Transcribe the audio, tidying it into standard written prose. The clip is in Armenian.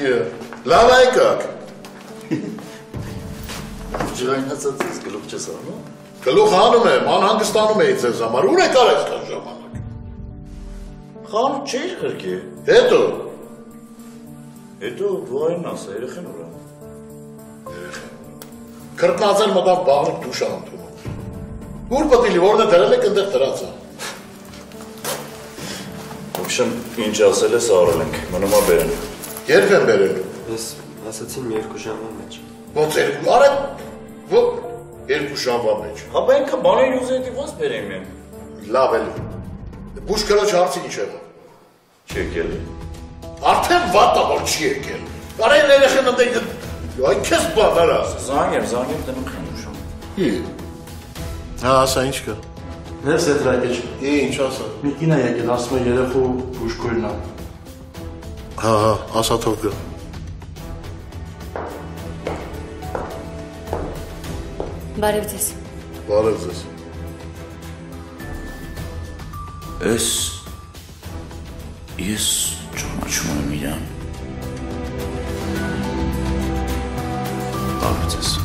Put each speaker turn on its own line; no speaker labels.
Լավ եկաք։ Ջրանացած ես գլուխ չես անում։ Գլուխ անում եմ, անհանգստանում էի ձեզ համար։ Ուր եկար այսքան ժամանակ։
Խան չէր գրկի։
Հետո
վայրն ասա, երեխեն ուրա։
Քրտնածել մտավ բաղնիկ դուշ անընդունում։ Ուր պտիլի, որն է դրել եք ընդեղ դրածա։
Ոքշն ինչ ասել ես արել ենք, մնում ա բերեն։
Երբ են բերելու։
Ես ասացին 2 ժամվա մեջ։
Ոնց 2, արեք, 2 ժամվա մեջ։
Հապա ինքը բաներ ուզեի ոնց բերեմ եմ։
Լավ էլի։ Բուշ կրոջ հարցին ինչ եղավ։
Չի եկել։
Արդեն վատա որ չի եկել։ Արեն երեխեն ընդենք այ քեզ բան արա։
Զանգեմ տնում խեմ ուշում։
Հա, ասա ինչ կա։
Ներս է տրակեչ։
Ինչ ասա։
Մի կինա եկել, ասում է երեխու բուժքույրն ա։
Հա, ասա թող գա։
Բարև ձեզ։
Բարև ձեզ։
Ես ճանաչում եմ իրան։ Բարև ձեզ։